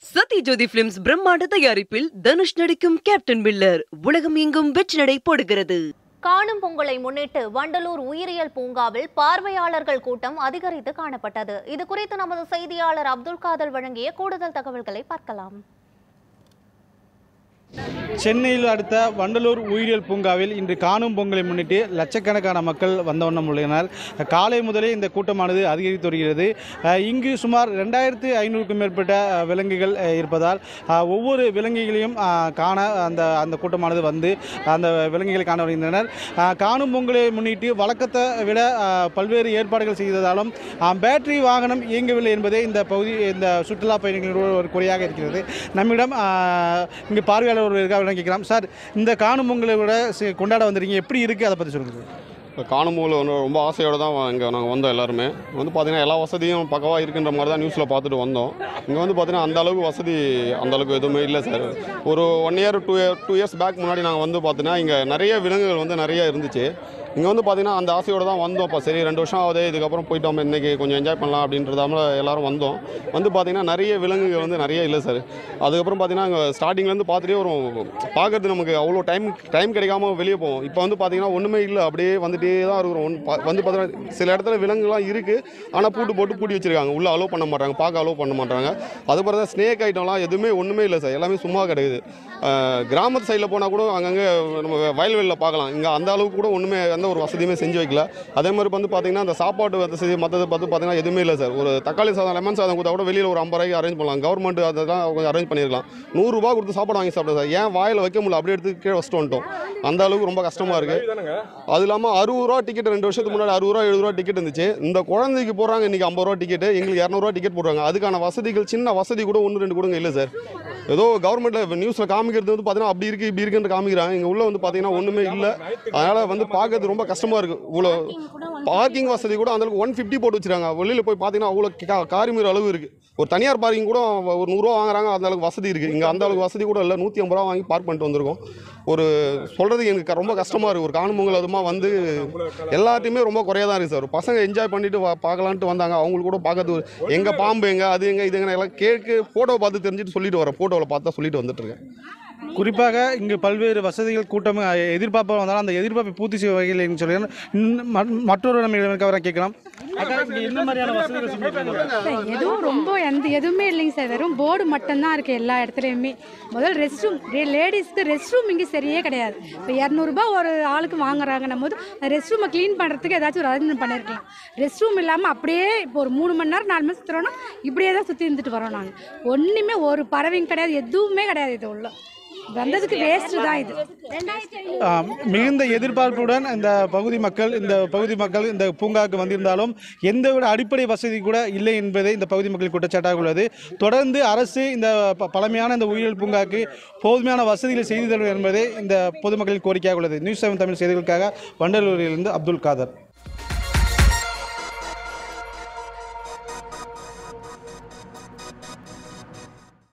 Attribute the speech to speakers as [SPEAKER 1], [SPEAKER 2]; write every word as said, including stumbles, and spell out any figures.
[SPEAKER 1] Sathyajothi films பிரம்மாண்ட தயாரிப்பில் தனுஷ் நடிக்கும் கேப்டன் மில்லர் உலகம் எங்கும் வெற்றி நடை போடுகிறது.
[SPEAKER 2] காணும் பொங்கலை முன்னிட்டு வண்டலூர் உயிரியல் பூங்காவில் பார்வையாளர்கள் கூட்டம் அதிகரித்து காணப்பட்டது. இது குறித்து நமது செய்தியாளர் அப்துல் காதர் வழங்கிய கூடுதல் தகவல்களை பார்க்கலாம்.
[SPEAKER 3] சென்னையில் அடுத்த வண்டலூர் உயிரியல் பூங்காவில் இன்று காணும் பொங்கலை முன்னிட்டு லட்சக்கணக்கான மக்கள் வந்த வண்ணம் உள்ளனர். காலை முதலே இந்த கூட்டமானது அதிகரித்து வருகிறது. இங்கு சுமார் ரெண்டாயிரத்து ஐநூறுக்கும் மேற்பட்ட விலங்குகள் இருப்பதால் ஒவ்வொரு விலங்குகளையும் காண அந்த அந்த கூட்டமானது வந்து அந்த விலங்குகளை காண வருகின்றனர். காணும் பொங்கலை முன்னிட்டு வழக்கத்தை விட பல்வேறு ஏற்பாடுகள் செய்ததாலும் பேட்டரி வாகனம் இயங்கவில்லை என்பதே இந்த பகுதி இந்த சுற்றுலா பயணிகளோட ஒரு குறையாக இருக்கிறது. நம்மிடம் இங்கு பார்வையாளர் ஒரு கேட்கலாம். சார், இந்த காணும் பொங்கலை விட கொண்டாட வந்துருக்கீங்க, எப்படி இருக்குது, அதை பற்றி சொல்லுங்கள்.
[SPEAKER 4] இப்போ காணும் பொங்கல் வந்து ரொம்ப ஆசையோடு தான் இங்கே நாங்கள் வந்தோம். எல்லாருமே வந்து பார்த்திங்கன்னா எல்லா வசதியும் பக்கவாக இருக்குன்ற மாதிரி தான் நியூஸில் பார்த்துட்டு வந்தோம். இங்கே வந்து பார்த்திங்கன்னா அந்தளவுக்கு வசதி அந்தளவுக்கு எதுவுமே இல்லை சார். ஒரு one year two year two years back முன்னாடி நாங்கள் வந்து பார்த்தீங்கன்னா இங்கே நிறைய விலங்குகள் வந்து நிறைய இருந்துச்சு. இங்கே வந்து பார்த்திங்கன்னா அந்த ஆசையோடு தான் வந்தோம். இப்போ சரி ரெண்டு வருஷம் ஆகுது, இதுக்கப்புறம் போயிட்டோம், இன்றைக்கி கொஞ்சம் என்ஜாய் பண்ணலாம் அப்படின்றதாம எல்லோரும் வந்தோம். வந்து பார்த்திங்கன்னா நிறைய விலங்குகள் வந்து நிறைய இல்லை சார். அதுக்கப்புறம் பார்த்திங்கன்னா அங்கே ஸ்டார்டிங்லேருந்து பார்த்துட்டே வரும், பார்க்குறது நமக்கு அவ்வளோ டைம் டைம் கிடைக்காம வெளியே போவோம். இப்போ வந்து பார்த்திங்கன்னா ஒன்றுமே இல்லை, அப்படியே வந்துட்டே தான் இருக்கிறோம். ஒன் வந்து பார்த்தீங்கன்னா சில இடத்துல விலங்குலாம் இருக்குது, ஆனால் பூட்டு போட்டு பூட்டி வச்சுருக்காங்க, உள்ளே அலோவ் பண்ண மாட்டாங்க, பார்க்க அலோவ் பண்ண மாட்டாங்க. அது மாதிரி தான் ஸ்னேக் ஐட்டம்லாம் எதுவுமே ஒன்றுமே இல்லை சார், எல்லாமே சும்மா கிடைக்குது. கிராமத்து சைடில் போனால் கூட அங்கங்கே நம்ம வயல்வெளியில் பார்க்கலாம். இங்கே அந்த அளவுக்கு கூட ஒன்றுமே எந்த ஒரு வசதியுமே செஞ்சு வைக்கல. அதே மாதிரி வந்து பார்த்திங்கன்னா அந்த சாப்பாட்டு வசதி மற்றது பார்த்து பார்த்திங்கன்னா எதுவுமே இல்லை சார். ஒரு தக்காளி சாதம் லெமன் சாதம் கொடுத்தா கூட வெளியில் ஒரு ஐம்பது ரூபாய்க்கு அரேஞ்ச் பண்ணலாம். கவர்மெண்ட் அதெல்லாம் கொஞ்சம் அரேஞ்ச் பண்ணியிருக்கலாம். நூறுரூபா கொடுத்து சாப்பாடு வாங்கி சாப்பிட்டோம் சார். ஏன் வாயில் வைக்க முடியல, அப்படியே எடுத்து கீழே வச்சுட்டு வந்துட்டோம். அந்த அளவுக்கு ரொம்ப கஷ்டமாக இருக்குது. அது இல்லாமல் அறுபது ரூபா டிக்கெட், ரெண்டு வருஷத்துக்கு முன்னாடி அறுபது ரூபா எழுபது ரூபா டிக்கெட் இருந்துச்சு. இந்த குழந்தைக்கு போடுறாங்க இன்றைக்கி ஐம்பது ரூபா டிக்கெட்டு, எங்களுக்கு இரநூறுவா டிக்கெட் போடுறாங்க. அதுக்கான வசதிகள் சின்ன வசதி கூட ஒன்று ரெண்டு கூட இல்லை சார். ஏதோ கவர்மெண்ட்டில் நியூஸில் காமிக்கிறது வந்து பார்த்தீங்கன்னா அப்படி இருக்குது இப்படி இருக்குன்னு காமிக்கிறாங்க. இங்கே உள்ள வந்து பார்த்தீங்கன்னா ஒன்றுமே இல்லை. அதனால் வந்து பார்க்கறது ரொம்ப கஷ்டமாக இருக்குது. இவ்வளோ பார்க்கிங் வசதி கூட அந்தளவுக்கு ஒன் ஃபிஃப்டி போட்டு வச்சுருக்காங்க. வெளியில் போய் பார்த்தீங்கன்னா அவ்வளோ காரிமீற அளவு இருக்குது. ஒரு தனியார் பார்க்கிங் கூட ஒரு நூறுரூவா வாங்குறாங்க, அந்த அளவுக்கு வசதி இருக்குது. இங்கே அந்த அளவுக்கு வசதி கூட இல்லை. நூற்றி ஐம்பது ரூபா வாங்கி பார்க் பண்ணிட்டு வந்திருக்கோம். ஒரு சொல்கிறதுக்கு எனக்கு ரொம்ப கஷ்டமாக இருக்குது. ஒரு காணும் பொங்கல் அதுமா வந்து எல்லாத்தையுமே ரொம்ப குறையாக தான் இருக்குது சார். ஒரு பசங்க என்ஜாய் பண்ணிட்டு பார்க்கலான்ட்டு வந்தாங்க, அவங்களுக்கு கூட பார்க்கறது எங்கே பாம்பு எங்கே அது எங்கே இது எங்கே எல்லாம் கேட்கு ஃபோட்டோ பார்த்து தெரிஞ்சுட்டு சொல்லிட்டு வரேன். ஃபோட்டோவில் பார்த்தா சொல்லிட்டு வந்துட்டுருக்கேன்.
[SPEAKER 3] குறிப்பாக இங்கு பல்வேறு வசதிகள் கூட்டம் எதிர்பார்ப்பாக வந்தாலும் அந்த எதிர்பார்ப்பை பூர்த்தி செய்ய வகையில் சொல்லி மற்றொரு நம்ம அவரை கேட்கலாம். என்ன மாதிரியான வசதிகள்?
[SPEAKER 5] எதுவும் ரொம்ப எந்த எதுவுமே இல்லைங்க சார். வெறும் போர்டு மட்டும்தான் இருக்குது எல்லா இடத்துலையுமே. முதல் ரெஸ்ட் ரூம், லேடிஸ்க்கு ரெஸ்ட் ரூம் இங்கே சரியே கிடையாது. இப்போ இரநூறுபா ஒரு ஆளுக்கு வாங்குறாங்கன்னும் போது ரெஸ்ட் ரூமை க்ளீன் பண்ணுறதுக்கு ஏதாச்சும் ஒரு அரேஞ்ச்மெண்ட் பண்ணியிருக்கலாம். ரெஸ்ட் ரூம் இல்லாமல் அப்படியே இப்போ ஒரு மூணு மணி நேரம் நாலு மணி சுற்றுறோன்னா இப்படியே தான் சுற்றி இருந்துட்டு வரோம். நாங்கள் ஒன்றுமே ஒரு பறவைங்க கிடையாது, எதுவுமே கிடையாது. இது உள்ள வந்ததுக்கு வேஸ்ட் தான் இது.
[SPEAKER 3] மிகுந்த எதிர்பார்ப்புடன் இந்த பகுதி மக்கள் இந்த பகுதி மக்கள் இந்த பூங்காவுக்கு வந்திருந்தாலும் எந்த விட அடிப்படை வசதி கூட இல்லை என்பதே இந்த பகுதி மக்கள் குற்றச்சாட்டாக உள்ளது. தொடர்ந்து அரசு இந்த பழமையான இந்த உயிரியல் பூங்காவுக்கு போதுமையான வசதிகளை செய்து தரும் என்பதே இந்த பொதுமக்களின் கோரிக்கையாக உள்ளது. நியூஸ் செவன் தமிழ் செய்திகளுக்காக வண்டலூரிலிருந்து அப்துல் காதர்.